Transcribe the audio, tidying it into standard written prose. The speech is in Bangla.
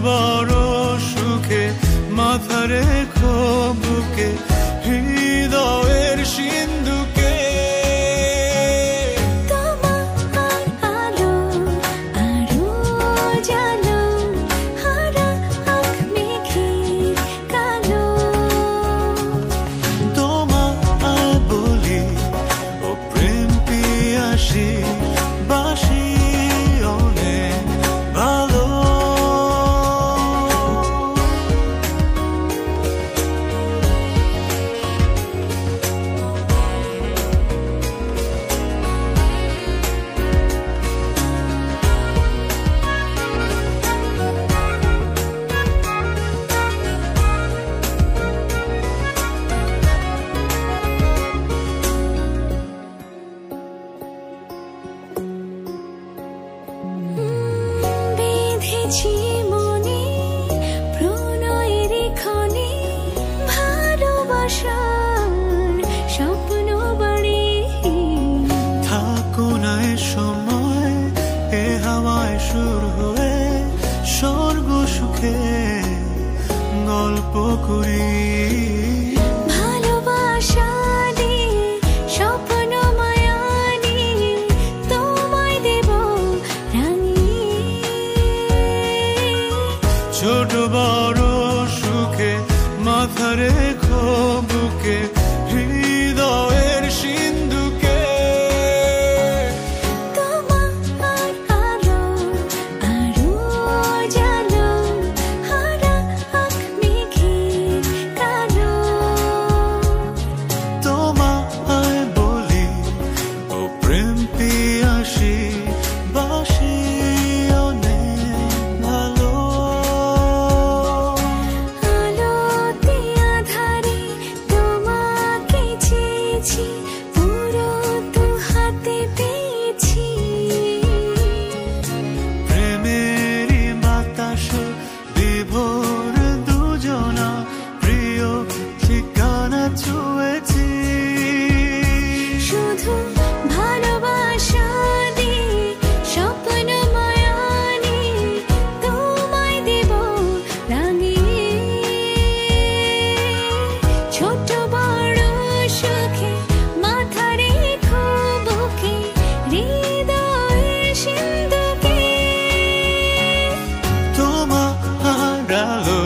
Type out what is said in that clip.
বড় সুখে মাথা রেখো বুকে হৃদয়ের সিন্ধুকে মনে প্রণয়ের ক্ষণে ভালোবাসার স্বপ্ন বাড়ি থাকো না এ সময় এ হাওয়ায় সুর হয়ে স্বর্গ সুখে গল্প করি ছোট বড় সুখে মাথা রেখো বুকে হৃদয়ের সিন্ধুকে তোমার আলো আরো জালো হারা আঁখ মেঘের কালো তোমায় বলি ও প্রেম পিয়াসী বাসি শুধু ভালোবাসা দিয়ে স্বপ্ন মায়ানি তোমায় দেব রাঙিয়ে ছোট বড় সুখে মাথা রেখো বুকে হৃদয়ের সিন্ধুকে তোমার আলো